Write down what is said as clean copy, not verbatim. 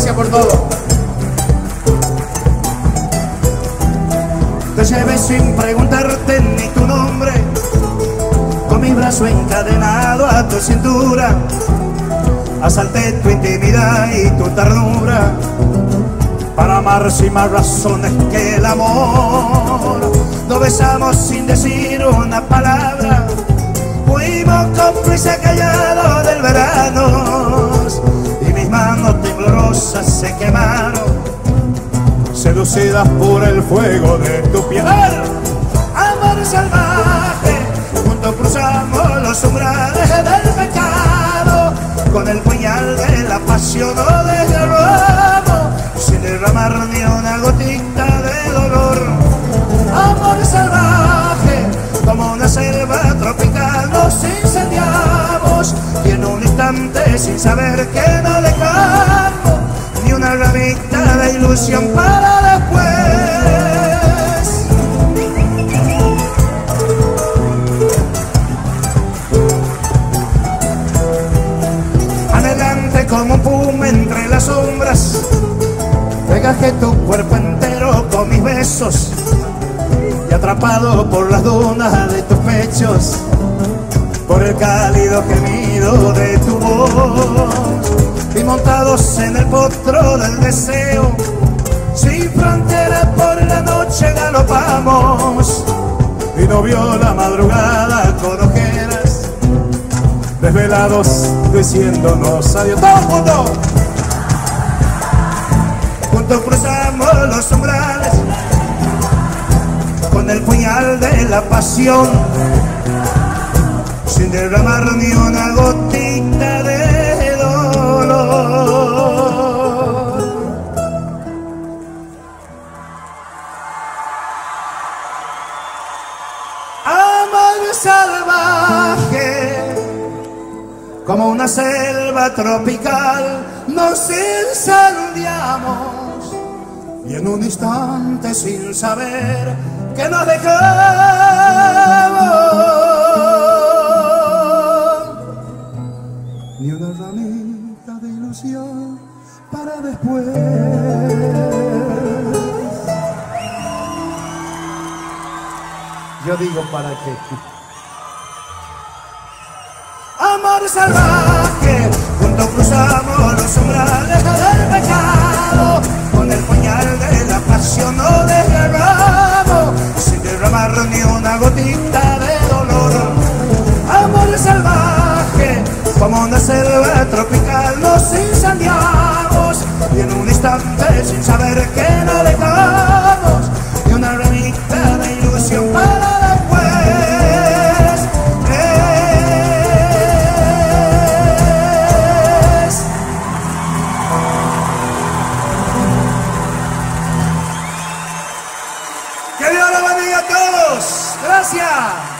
gracias por todo. Te llevé sin preguntarte ni tu nombre, con mi brazo encadenado a tu cintura. Asalté tu intimidad y tu ternura para amar sin más razones que el amor. Nos besamos sin decir una palabra, fuimos cómplices callados del verano, y mis manos temblorosas se quemaron, seducidas por el fuego de tu piel. Amor salvaje, juntos cruzamos los umbrales del pecado, con el puñal de la pasión o desgarramos, sin derramar ni una gotita de dolor. Amor salvaje, como una selva tropical nos incendiamos, y en un instante sin saber que no dejamos ni una ramita de ilusión para después. Anhelante como un puma entre las sombras, pegajé tu cuerpo entero con mis besos, y atrapado por las dunas de tus pechos, por el cálido gemido de tu voz, y montados en el potro del deseo, sin fronteras por la noche galopamos, y no vio la madrugada con ojeras, desvelados diciéndonos adiós. ¡Todo el mundo! Juntos cruzamos los umbrales, con el puñal de la pasión, sin derramar ni una gotita de dolor. Amor salvaje, como una selva tropical nos incendiamos, y en un instante sin saber que nos dejamos ni una ramita de ilusión para después. Yo digo para qué. Amor salvaje, juntos cruzamos los umbrales del pecado, con el puñal de la pasión nos desgarramos, sin derramar ni una gotita de dolor. Amor salvaje, como una selva tropical nos incendiamos, y en un instante sin saber que no dejamos ni una ramita de ilusión para después. Que Dios los bendiga a todos. Gracias.